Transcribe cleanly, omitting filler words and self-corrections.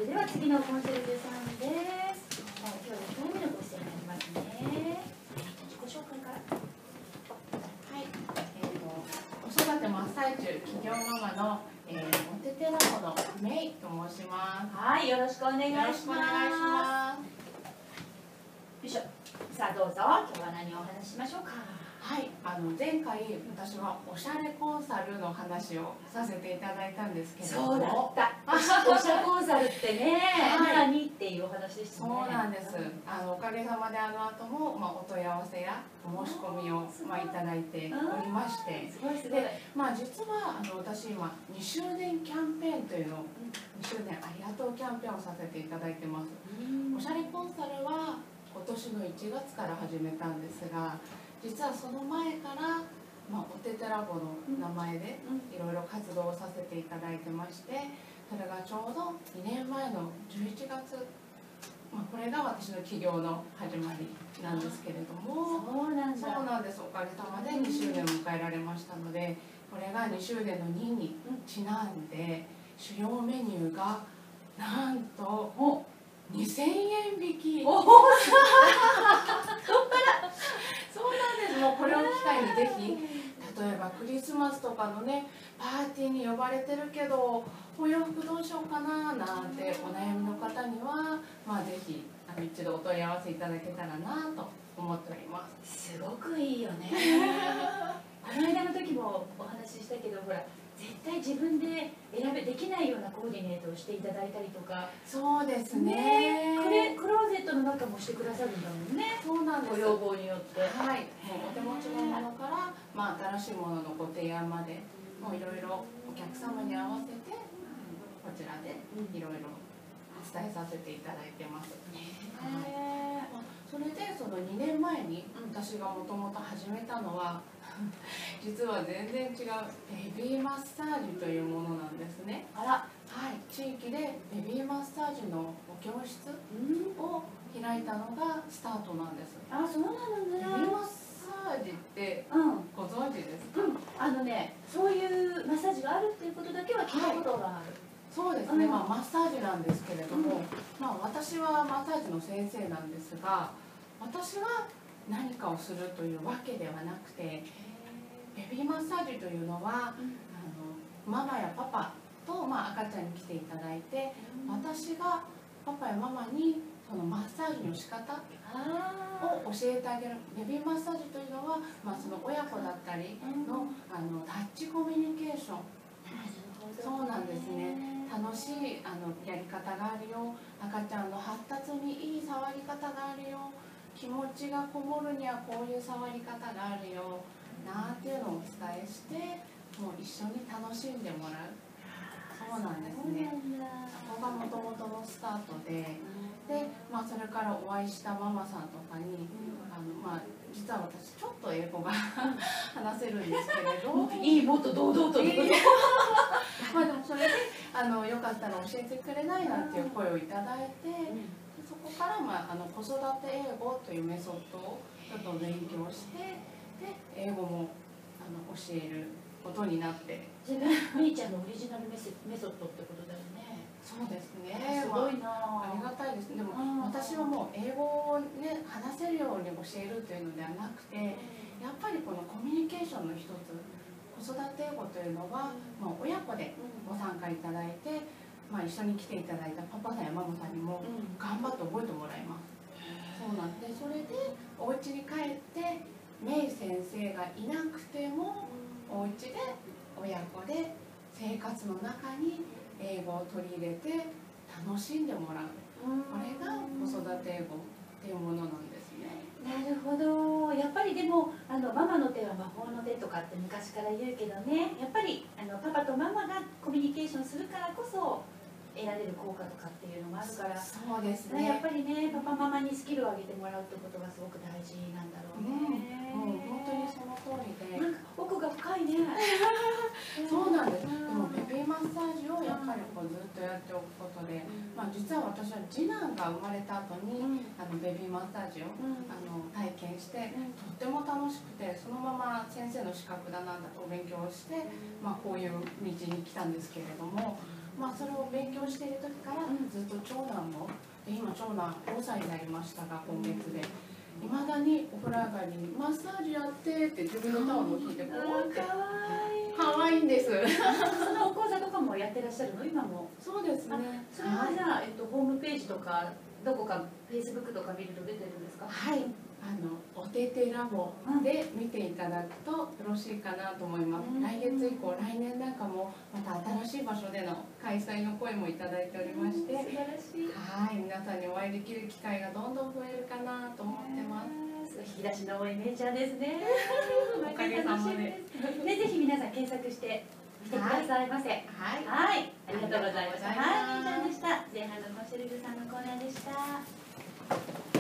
れでは次のコンシェルジュさんです。今日は2回目のご出演になりますね。自己紹介から。 はい、子育て真っ最中企業ママの、おててラボのメイと申します。 はい、よろしくお願いします。 よろしくお願いします。 よいしょ。さあどうぞ。今日は何をお話ししましょうか。 はい、前回私はおしゃれコンサルの話をさせていただいたんですけれども、 そうだった。おしゃコンサルってね、 はい何っていうお話でしたね。 そうなんです。おかげさまで後も、お問い合わせやお申し込みを、いただいておりまして、 すごいすごい。 で、実は私今2周年キャンペーンというのを2周年ありがとうキャンペーンをさせていただいてます。おしゃれコンサルは今年の1月から始めたんですが、実はその前から、おててラボの名前でいろいろ活動をさせていただいてまして、それがちょうど2年前の11月、これが私の起業の始まりなんですけれども、 そうなんだ。 そうなんです。おかげさまで2周年を迎えられましたので、これが2周年の2にちなんで、主要メニューがなんと2000円引き。そうなんです。もうこれを機会にぜひ、例えばクリスマスとかのねパーティーに呼ばれてるけどお洋服どうしようかななんてお悩みの方には、ぜひ一度お問い合わせいただけたらなと思っております。 すごくいいよね。この間の時もお話ししたけど、ほら絶対自分でできないようなコーディネートをしていただいたりとか。 そうですね。 クローゼットの中もしてくださるんだもんね。 そうなんです。 ご要望によって。 はい。もうお手持ちのものから、新しいもののご提案まで、もういろいろお客様に合わせてこちらでいろいろ伝えさせていただいてます。それでその2年前に私がもともと始めたのは実は全然違うベビーマッサージというものなんですね。 あら、 はい、地域でベビーマッサージのお教室を開いたのがスタートなんです。 あ、そうなのね。 ベビーマッサージってご存知ですか？ そういうマッサージがあるっていうことだけは聞いたことがある。 そうですね。マッサージなんですけれども、私はマッサージの先生なんですが、私は何かをするというわけではなくて、ベビーマッサージというのは、ママやパパと、赤ちゃんに来ていただいて、私がパパやママにそのマッサージの仕方を教えてあげる。ベビーマッサージというのは、その親子だったりの、タッチコミュニケーション。そうなんですね。楽しいやり方があるよ。赤ちゃんの発達にいい触り方があるよ。気持ちがこもるにはこういう触り方があるよ。なんていうのをお伝えして、もう一緒に楽しんでもらう。そうなんですね。そこがもともとのスタートで、それからお会いしたママさんとかに、実は私ちょっと英語が話せるんですけれど、 いい、もっと堂々と。 でもそれでよかったら教えてくれないなんていう声をいただいて、そこから子育て英語というメソッドをちょっと勉強して、で英語も教えることになって。 めいちゃんのオリジナルメソッドってことだよね。 そうですね。 すごいな。 ありがたいです。でも私はもう英語をね話せるように教えるというのではなくて、やっぱりこのコミュニケーションの一つ、子育て英語というのは、親子でご参加いただいて、一緒に来ていただいたパパさんやママさんにも頑張って覚えてもらいます。そうなんで、それでお家に帰ってメイ先生がいなくてもお家で親子で生活の中に英語を取り入れて楽しんでもらう。これが子育て英語っていうものなんですね。 なるほど。やっぱりでもママの手は魔法の手とかって昔から言うけどね、やっぱりパパとママがコミュニケーションするからこそ得られる効果とかっていうのもあるから、 そうですね。 やっぱりね、パパママにスキルを上げてもらうってことがすごく大事なんだろうね。 もう本当にその通りで。 なんか奥が深いね。 そうなんです。でもベビーマッサージをやっぱりずっとやっておくことで、実は私は次男が生まれた後にベビーマッサージを体験して、とっても楽しくて、そのまま先生の資格だなんだとお勉強して、こういう道に来たんですけれども、 それを勉強している時からずっと長男も、今長男5歳になりましたが今月で。いまだにお風呂上がりに「マッサージやって」って自分のタオルを引いてこうって可愛いんです。 その講座とかもやってらっしゃるの今も？ そうですね。 それはじゃあ、ホームページとかどこかフェイスブックとか見ると出てるんですか？ はい。おててラボで見ていただくとよろしいかなと思います。来月以降、来年なんかもまた新しい場所での開催の声もいただいておりまして、 素晴らしい。 はい、皆さんにお会いできる機会がどんどん増えるかなと思ってます。 引き出しの多いメジャーですね。 おかげさまで。 ね、ぜひ皆さん検索してみてくださいませ。はい、ありがとうございました。はい、メジャーでした。前半のコンシェルジュさんのコーナーでした。